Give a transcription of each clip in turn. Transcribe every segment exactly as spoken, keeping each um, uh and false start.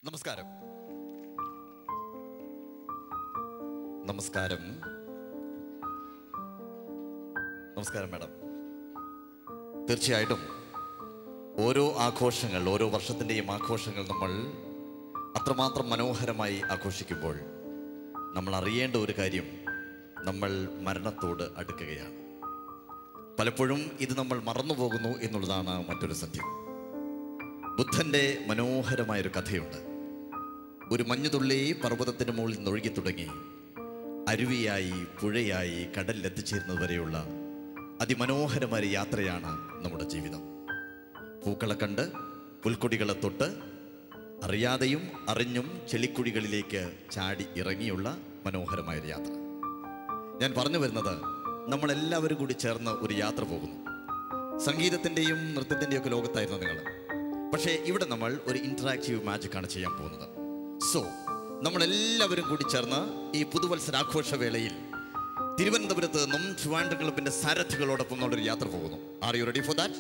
നമസ്കാരം നമസ്കാരം നമസ്കാരം മാഡം. തീർച്ചയായിട്ടും ഓരോ ആഘോഷങ്ങൾ, ഓരോ വർഷത്തിൻ്റെയും ആഘോഷങ്ങൾ നമ്മൾ അത്രമാത്രം മനോഹരമായി ആഘോഷിക്കുമ്പോൾ നമ്മൾ അറിയേണ്ട ഒരു കാര്യം, നമ്മൾ മരണത്തോട് അടുക്കുകയാണ്. പലപ്പോഴും ഇത് നമ്മൾ മറന്നുപോകുന്നു എന്നുള്ളതാണ് മറ്റൊരു സത്യം. ബുദ്ധൻ്റെ മനോഹരമായൊരു കഥയുണ്ട്. ഒരു മഞ്ഞുതുള്ളി പർവ്വതത്തിന് മുകളിൽ നിന്നൊഴുകി തുടങ്ങി അരുവിയായി, പുഴയായി, കടലിലെത്തിച്ചേരുന്നത് വരെയുള്ള അതിമനോഹരമായ യാത്രയാണ് നമ്മുടെ ജീവിതം. പൂക്കളെ കണ്ട്, പുൽക്കൊടികളെ തൊട്ട്, അറിയാതെയും അറിഞ്ഞും ചെളിക്കുഴികളിലേക്ക് ചാടി ഇറങ്ങിയുള്ള മനോഹരമായൊരു യാത്ര. ഞാൻ പറഞ്ഞു വരുന്നത്, നമ്മളെല്ലാവരും കൂടി ചേർന്ന് ഒരു യാത്ര പോകുന്നു. സംഗീതത്തിൻ്റെയും നൃത്തത്തിൻ്റെയും ഒക്കെ ലോകത്തായിരുന്നു നിങ്ങൾ. പക്ഷേ ഇവിടെ നമ്മൾ ഒരു ഇൻറ്ററാക്റ്റീവ് മാജിക്കാണ് ചെയ്യാൻ പോകുന്നത്. സോ നമ്മളെല്ലാവരും കൂടി ചേർന്ന് ഈ പുതുവത്സരാഘോഷ വേളയിൽ തിരുവനന്തപുരത്ത് നിന്നും ട്രിവാൻഡ്രം ക്ലബിൻ്റെ സാരഥികളോടൊപ്പം നമ്മളൊരു യാത്ര പോകുന്നു. Are you ready for that?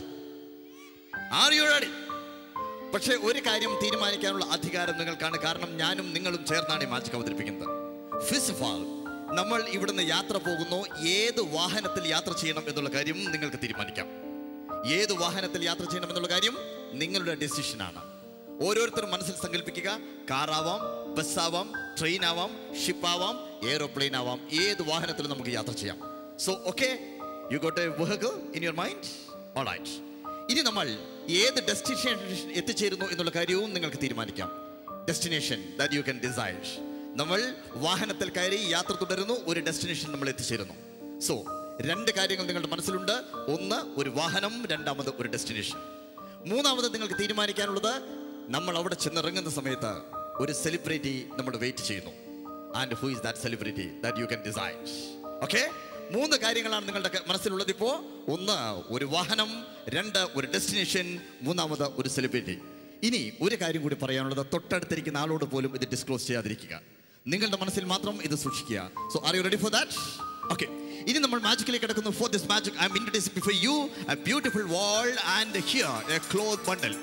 Are you ready? പക്ഷേ ഒരു കാര്യം തീരുമാനിക്കാനുള്ള അധികാരം നിങ്ങൾക്കാണ്. കാരണം ഞാനും നിങ്ങളും ചേർന്നാണ് ഈ മാജിക് അവതരിപ്പിക്കുന്നത്. ഫസ്റ്റ് ഓഫ് ആൾ, നമ്മൾ ഇവിടുന്ന് യാത്ര പോകുന്നു. ഏത് വാഹനത്തിൽ യാത്ര ചെയ്യണം എന്നുള്ള കാര്യം നിങ്ങൾക്ക് തീരുമാനിക്കാം. ഏത് വാഹനത്തിൽ യാത്ര ചെയ്യണം എന്നുള്ള കാര്യം നിങ്ങളുടെ ഡെസിഷനാണ്. ഓരോരുത്തരും മനസ്സിൽ സങ്കല്പിക്കുക. കാറാവാം, ബസ്സാവാം, ട്രെയിൻ ആവാം, ഷിപ്പാവാം, എയറോപ്ലെയിൻ ആവാം. ഏത് വാഹനത്തിലും നമുക്ക് യാത്ര ചെയ്യാം. So okay, you got a vehicle in your mind? Alright. ഇനി നമ്മൾ ഏത് ഡെസ്റ്റിനേഷൻ എത്തിച്ചേരുന്നു എന്നുള്ള കാര്യവും നിങ്ങൾക്ക് തീരുമാനിക്കാം. Destination that you can decide. നമ്മൾ വാഹനത്തിൽ കയറി യാത്ര തുടരുന്നു, ഒരു ഡെസ്റ്റിനേഷൻ നമ്മൾ എത്തിച്ചേരുന്നു. സോ രണ്ട് കാര്യങ്ങൾ നിങ്ങളുടെ മനസ്സിലുണ്ട്. ഒന്ന് ഒരു വാഹനം, രണ്ടാമത് ഒരു ഡെസ്റ്റിനേഷൻ. മൂന്നാമത് നിങ്ങൾക്ക് തീരുമാനിക്കാനുള്ളത്, നമ്മൾ അവിടെ ചെന്നിറങ്ങുന്ന സമയത്ത് ഒരു സെലിബ്രിറ്റി നമ്മൾ വെയിറ്റ് ചെയ്യുന്നു. And who is that celebrity that you can decide. Okay, മൂന്ന് കാര്യങ്ങളാണ് നിങ്ങളുടെ മനസ്സിലുള്ളത് ഇപ്പോൾ. ഒന്ന് ഒരു വാഹനം, രണ്ട് ഒരു ഡെസ്റ്റിനേഷൻ, മൂന്നാമത് ഒരു സെലിബ്രിറ്റി. ഇനി ഒരു കാര്യം കൂടി പറയാനുള്ളത്, തൊട്ടടുത്തിരിക്കുന്ന ആളോട് പോലും ഇത് ഡിസ്ക്ലോസ് ചെയ്യാതിരിക്കുക. നിങ്ങളുടെ മനസ്സിൽ മാത്രം ഇത് സൂക്ഷിക്കുക. So are you ready for that? Okay, ഇനി നമ്മൾ മാജിക്കിലേക്ക് കിടക്കുന്നു. For this magic I am introducing before you a beautiful world and here a cloth bundle.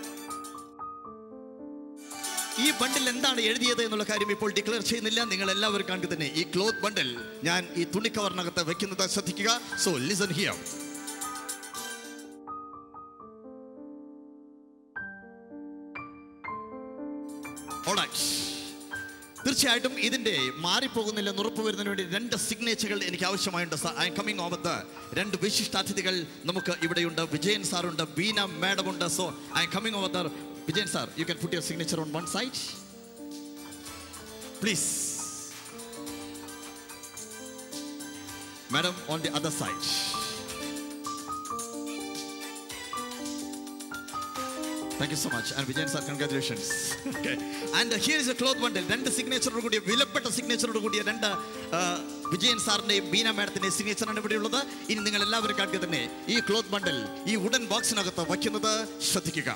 ഈ ബണ്ടിൽ എന്താണ് എഴുതിയത് എന്നുള്ള കാര്യം ഇപ്പോൾ ഡിക്ലെയർ ചെയ്യുന്നില്ല. നിങ്ങൾ എല്ലാവരും കാണുക തന്നെ. ഈ ക്ലോത്ത് ബണ്ടിൽ ഞാൻ ഈ തുണിക്കവറിനകത്ത് വെക്കുന്നത് ശ്രദ്ധിക്കുക. So listen here. ഓൾറൈറ്റ്, തീർച്ചയായിട്ടും ഇതിൻ്റെ മാറിപ്പോകുന്നില്ലെന്ന് ഉറപ്പ് വരുന്നതിന് വേണ്ടി രണ്ട് സിഗ്നേച്ചറുകൾ എനിക്ക് ആവശ്യമായുണ്ട്. I'm coming over the രണ്ട് വിശിഷ്ടാതിഥികൾ നമുക്ക് ഇവിടെയുണ്ട്. വിജയൻ സാറുണ്ട്, ബീന മാഡം ഉണ്ട്. So I'm coming over the Vijayan sir. You can put your signature on one side please. Madam on the other side. Thank you so much. And Vijayan sir, congratulations. Okay. And uh, here is a cloth bundle. രണ്ട് സിഗ്നേച്ചറോട് കൂടിയ, വിലപ്പെട്ട സിഗ്നേച്ചറോട് കൂടിയ രണ്ട് വിജയൻ സാറിൻ്റെയും ബീന മാഡത്തിൻ്റെയും സിഗ്നേച്ചറാണ് ഇവിടെയുള്ളത്. ഇനി നിങ്ങൾ എല്ലാവരും കാണുക തന്നെ. ഈ ക്ലോത്ത് ബണ്ടിൽ ഈ വുഡൻ ബോക്സിനകത്ത് വയ്ക്കുന്നത് ശ്രദ്ധിക്കുക.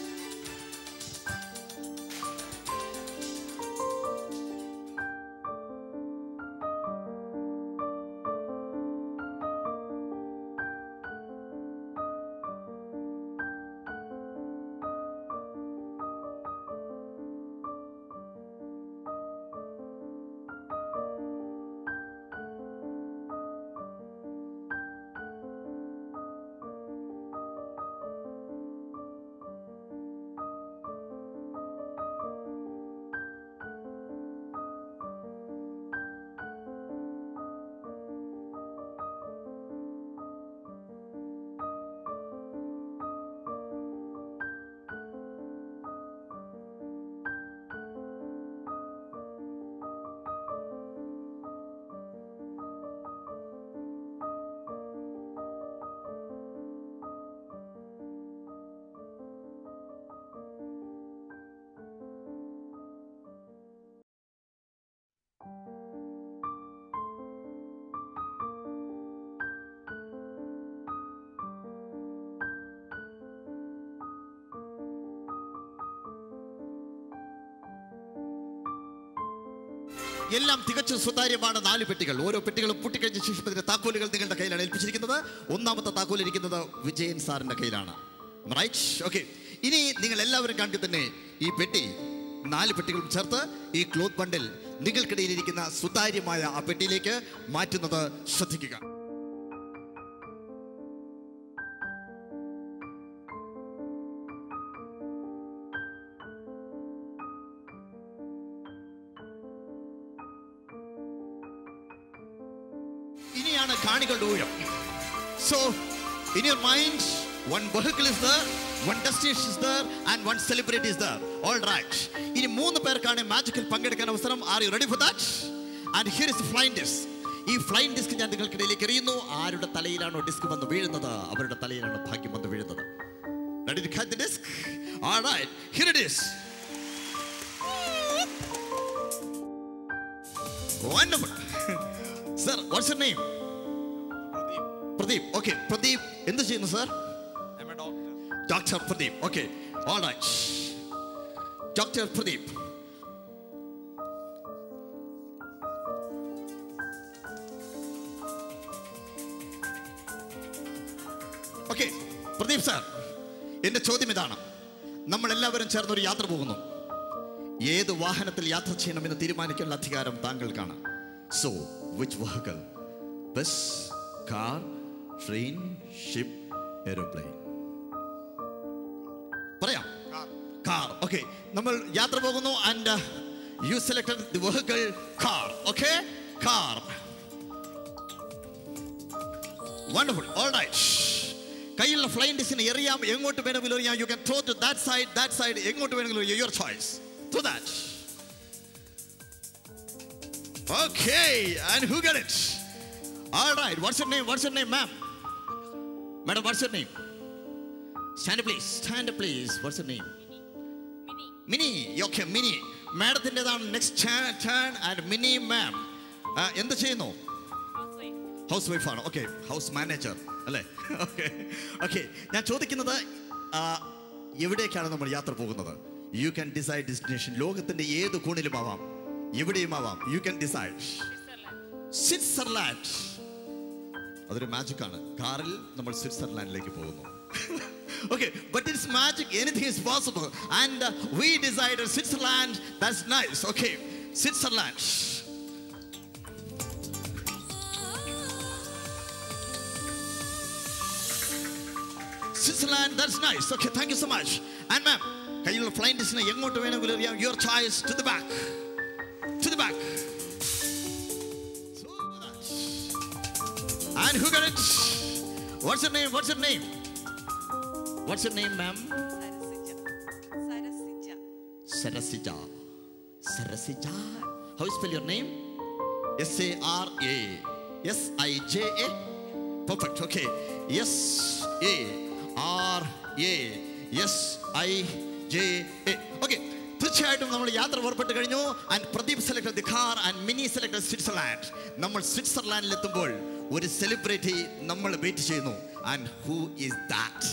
എല്ലാം തികച്ചും സ്വകാര്യമാണ്. നാല് പെട്ടികൾ. ഓരോ പെട്ടികളും പൂട്ടിക്കഴിഞ്ഞ ശേഷം ഇതിന്റെ താക്കോലുകൾ നിങ്ങളുടെ കയ്യിലാണ് ഏൽപ്പിച്ചിരിക്കുന്നത്. ഒന്നാമത്തെ താക്കോൽ ഇരിക്കുന്നത് വിജയൻ സാറിന്റെ കയ്യിലാണ്. റൈറ്റ്? ഓക്കെ. ഇനി നിങ്ങൾ എല്ലാവരും കാണുക തന്നെ ഈ പെട്ടി നാല് പെട്ടികളും ചേർത്ത് ഈ ക്ലോത്ത് ബണ്ടിൽ നിങ്ങൾക്കിടയിലിരിക്കുന്ന സുതാര്യമായ ആ പെട്ടിയിലേക്ക് മാറ്റുന്നത് ശ്രദ്ധിക്കുക. ഇനിയാണ് കാണികളുടെ ഊഴം. So in your mind, one vehicle is there, one destination is there, and one celebrity is there. All right. ഇനി മൂന്ന് പേർക്കാണ് മാജിക്കിൽ പങ്കെടുക്കാൻ അവസരം. Are you ready for that? And here is the flying disc. ഈ ഫ്ലൈങ് ഡിസ്ക് ഞാൻ നിങ്ങൾക്കിടയിലേക്ക് എറിയുന്നു. ആരുടെ തലയിലാണോ disk വന്ന് വീഴുന്നത് അവരുടെ തലയിലാണ് ഭാഗ്യം വന്ന് വീഴുന്നത്. Ready to catch the disc? All right. Here it is. Wonderful. Sir, what's your name? Pradeep. Okay, Pradeep. എന്ത് ചെയ്യുന്നു sir? I'm a doctor. Doctor Pradeep. Okay. All right. Doctor Pradeep. Okay. Pradeep sir. എൻ്റെ ചോദ്യം ഇതാണ്. നമ്മൾ എല്ലാവരും ചേർന്ന് ഒരു യാത്ര പോകുന്നു. ഏത് വാഹനത്തിൽ യാത്ര ചെയ്യണമെന്ന് തീരുമാനിക്കാനുള്ള അധികാരം താങ്കൾക്കാണ്. So, which vehicle? Bus, car, train, ship, aeroplane. പറയാം. Car. Okay. നമ്മൾ യാത്ര പോകുന്നു and uh, you selected the vehicle car. Okay? Car. Wonderful. All right. കയ്യിലുള്ള ഫ്ലൈങ് ഡിസ്കിനെ എറിയാം. എങ്ങോട്ട് വേണമെങ്കിലും എറിയാം. You can throw to that side, that side. എങ്ങോട്ട് വേണമെങ്കിലും എറിയാം. Your choice. Throw that. Okay. And who got it? All right. What's your name? What's your name, ma'am? Madam, what's your name? Stand up, please. Stand up, please. What's your name? Mini. Mini. Okay, Mini. Madamത്തിൻ്റെതാണ് next turn and Mini ma'am. എന്ത് ചെയ്യുന്നു? Housewife. House വൈഫാണ്. Okay, house manager അല്ലേ? Okay okay ഞാൻ ചോദിക്കുന്നത് എവിടേക്കാണ് നമ്മൾ യാത്ര പോകുന്നത്? You can decide destination. ലോകത്തിൻ്റെ ഏത് കോണിലും ആവാം, എവിടെയും ആവാം. You can decide. സ്വിറ്റ്സർലാൻഡ്. അതൊരു മാജിക്കാണ്. കാറിൽ നമ്മൾ സ്വിറ്റ്സർലാൻഡിലേക്ക് പോകുന്നു. Okay, but it's magic. Anything is possible. And uh, we decided Switzerland. That's nice. Okay, Switzerland. Switzerland. That's nice. Okay, thank you so much. And ma'am, കയ്യിലുള്ള ഫ്ലൈങ് ഡിസ്കിനെ എങ്ങോട്ട് വേണമെങ്കിലും അറിയാം. Your choice. To the back. To the back. And who got it? What's your name? What's your name? What's your name, ma'am? Sarasija. Sarasija. Sarasija. How you spell your name? S A R A. S I J A. Perfect. Okay. S A R A. S I J A. Okay. തീർച്ചയായിട്ടും നമ്മൾ യാത്ര പുറപ്പെട്ട് കഴിഞ്ഞു. And Pradeep selected the car and Mini selected Switzerland. നമ്മൾ സ്വിറ്റ്സർലാൻഡിൽ എത്തുമ്പോൾ ഒരു celebrity നമ്മൾ വെയിറ്റ് ചെയ്യുന്നു. And who is that?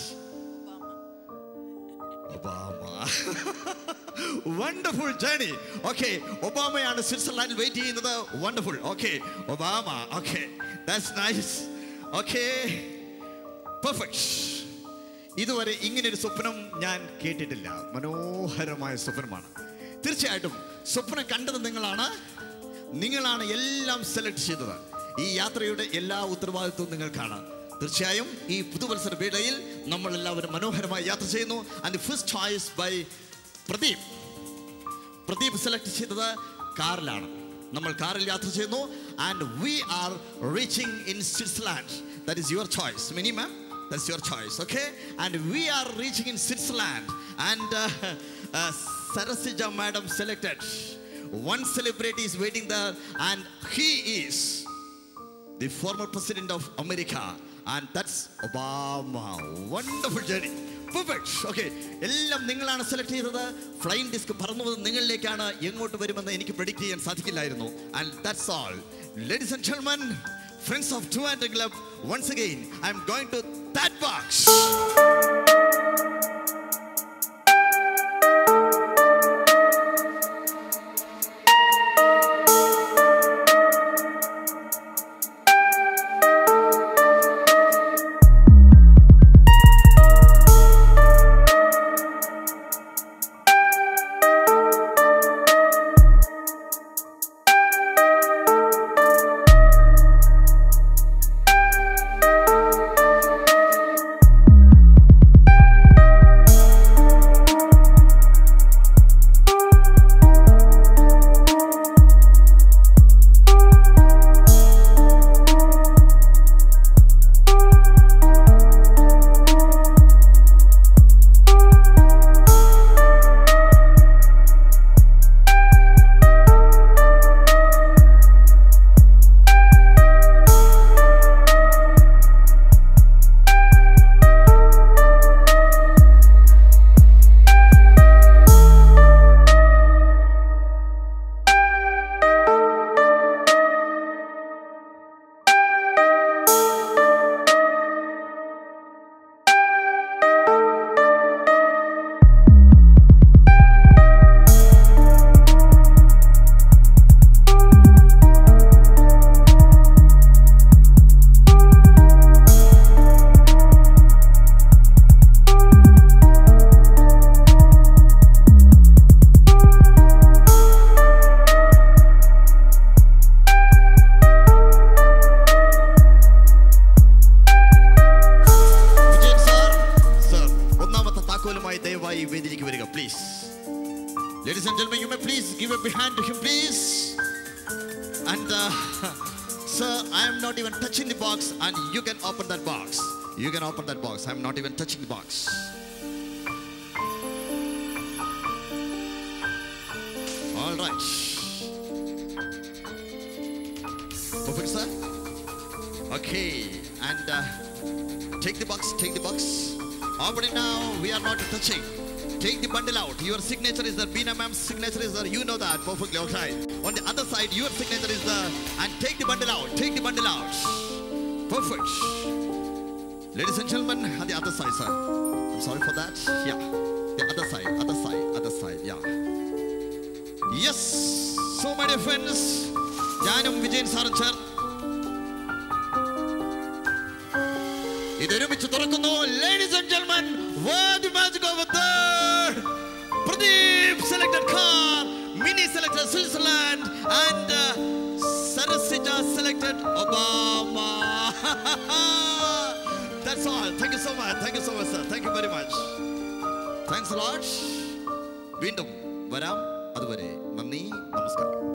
Obama. Wonderful journey. Okay, ഒബാമയാണ് സ്വിറ്റ്സർലാൻഡിൽ വെയിറ്റ് ചെയ്യുന്നത്. Wonderful. Okay, Obama. Okay, that's nice. Okay, perfect. ഇതുവരെ ഇങ്ങനൊരു സ്വപ്നം ഞാൻ കേട്ടിട്ടില്ല. മനോഹരമായ സ്വപ്നമാണ്. തീർച്ചയായിട്ടും സ്വപ്നം കണ്ടത് നിങ്ങളാണ്. നിങ്ങളാണ് എല്ലാം സെലക്ട് ചെയ്തത്. ഈ യാത്രയുടെ എല്ലാ ഉത്തരവാദിത്വവും നിങ്ങൾക്കാണ്. തീർച്ചയായും ഈ പുതുവത്സര വേളയിൽ നമ്മൾ എല്ലാവരും മനോഹരമായി യാത്ര ചെയ്യുന്നു. And first choice by Pradeep. Pradeep select ചെയ്തത് കാറിലാണ്. നമ്മൾ കാറിൽ യാത്ര ചെയ്യുന്നു. And we are reaching in Switzerland. That is your choice. Mini ma'am, that's your choice. Okay, and we are reaching in Switzerland and uh, uh, Sarasija madam selected. One celebrity is waiting there and he is the former president of America and that's Obama. Wonderful journey. Perfect. Okay, എല്ലാം നിങ്ങളാണ് select ചെയ്തത്. Flying disk പറന്നു വന്നത് നിങ്ങളിലേക്കാണ്. എങ്ങോട്ട് വരുമെന്ന് എനിക്ക് predict ചെയ്യാൻ സാധിക്കില്ലായിരുന്നു. And that's all. Ladies and gentlemen, friends of Two Hundred Club, once again I'm going to that box. Ladies and gentlemen, you may please give a big hand to him, please. And uh, sir, I am not even touching the box, and you can open that box. You can open that box. I am not even touching the box. All right. Perfect, sir. Okay, and uh, take the box. Take the box. Open it now. We are not touching. Take the bundle out. Your signature is there. Beena ma'am's signature is there. You know that perfectly. Okay. On the other side, your signature is there. And take the bundle out. Take the bundle out. Perfect. Ladies and gentlemen, on the other side, sir. I'm sorry for that. Yeah. The other side. Other side. Other side. Yeah. Yes. So, my dear friends, Janum Vijayan Saran sir. Ladies and gentlemen, what the magic of a third Pradeep selected car, Mini selected Switzerland, and uh, Sarasija selected Obama. That's all. Thank you so much. Thank you so much, sir. Thank you very much. Thanks a lot. Vindum varam aduvare nanni namaskaram.